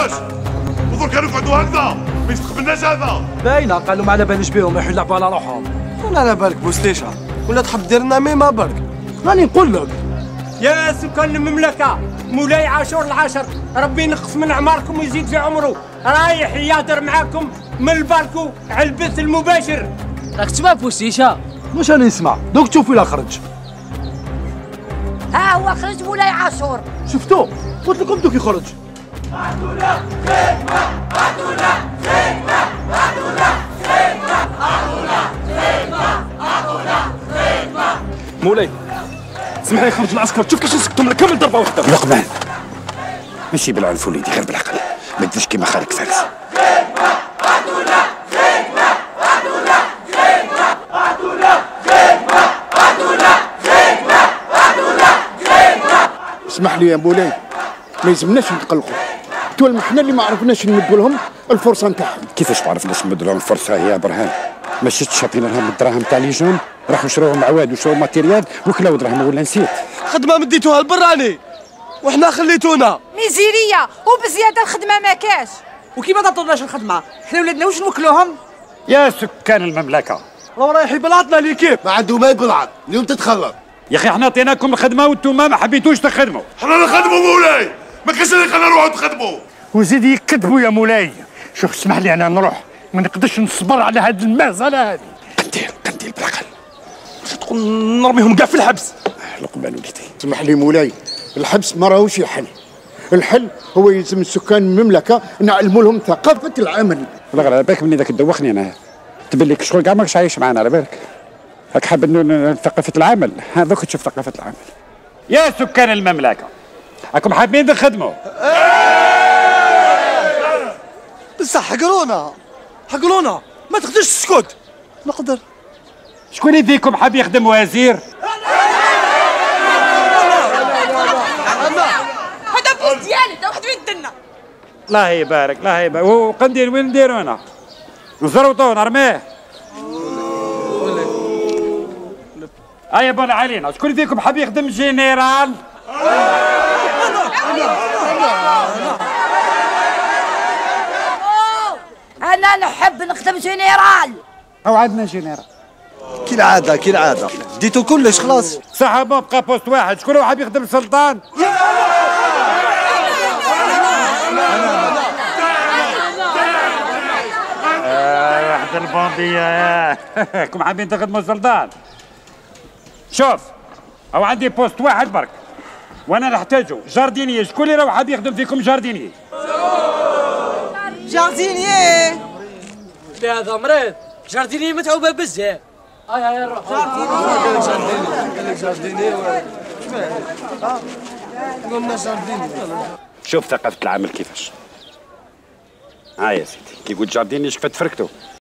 يستقبلناش. وضو كانوا يقعدوا هكذا ما يستقبلناش هذا. باينه قالوا ما على باليش بهم رايحين يلعبوا على روحهم. وانا على بالك بوستيشة ولا تحب دير لنا ميمة برك. راني نقول لك يا سكان المملكة، مولاي عاشور العاشر ربي ينقص من أعماركم ويزيد في عمره، رايح يهدر معاكم من البالكو على البث المباشر. راك تسمع بوستيشة؟ واش راني نسمع دوك تشوفوا إلا خرج. ها هو خرج مولاي عاشور. شفتو قلت لكم دوك يخرج. مولاي اسمح لي يخرج العسكر، تشوف كيفاش نسكتهم لك كامل ضربه واحده. لقمان ماشي بالعنف وليدي، غير بالعقل، ما تديرش كيما خالك فارس. اسمح لي يا مولاي، ما يلزمناش نتقلقوا، تولم حنا اللي ما عرفناش نمدوا لهم الفرصه نتاعهم. كيفاش ما عرفناش نمد لهم الفرصه يا برهان؟ ما شفتش عطينا لهم الدراهم تاع لي جون، راحوا شروهم عواد وشروا ماتيريال وكلاو دراهم ولا نسيت. خدمة مديتوها لبراني وحنا خليتونا. ميزيرية وبزيادة الخدمة ما كاش. وكيما تعطوناش الخدمة؟ حنا ولادنا واش نوكلوهم؟ يا سكان المملكه راهو رايح يبلعطنا ليكيب. ما عنده ما يبلعط اليوم تتخلط. يا اخي احنا عطيناكم الخدمه وانتم ما حبيتوش تخدموا. حنا نخدموا مولاي، ما كاينش اللي خلينا نروحوا نخدموا. وزيد يكذبوا يا مولاي. شوف اسمح لي انا نروح، ما نقدرش نصبر على هاد المهزله هذه. قنديل بالعقل. تقول نرميهم كاع في الحبس. لقمان وليدي اسمح لي مولاي، الحبس ما راهوش الحل. الحل هو يلزم السكان المملكه نعلموا لهم ثقافه العمل. والله على بالك مني ذاك دوخني انا، تبان لك شغل كاع ماكش عايش معنا على بالك. راك حاب ثقافه العمل، هذاك تشوف ثقافه العمل. يا سكان المملكه راكم حابين تخدموا؟ بصح حقرونا ما تقدرش تسكت. نقدر. شكون يديكم حاب يخدم وزير؟ هذا بوس ديالي تا واحد وين دنا. الله يبارك الله يبارك. وقنديل وين نديرو انا؟ نزروطو نرميه. هيا بون علينا، شكون فيكم حاب يخدم جنرال؟ أنا نحب نخدم جنرال. أو عندنا جنرال. كي العادة ديتو كلش خلاص. صحابة بقى بوست واحد، شكون حاب يخدم سلطان؟ واحد البوندية. كم حابين تخدموا سلطان؟ شوف أو عندي بوست واحد برك وانا نحتاجو جاردينية، شكون اللي راه حاب يخدم فيكم جاردينية؟ جاردينية هذا مريض، جاردينية متعوبة بزاف. هاي نروح. جاردينية قلنا جاردينية. شوف ثقافة العمل كيفاش. يا سيدي كي يقول جاردينية شكفت فركتو.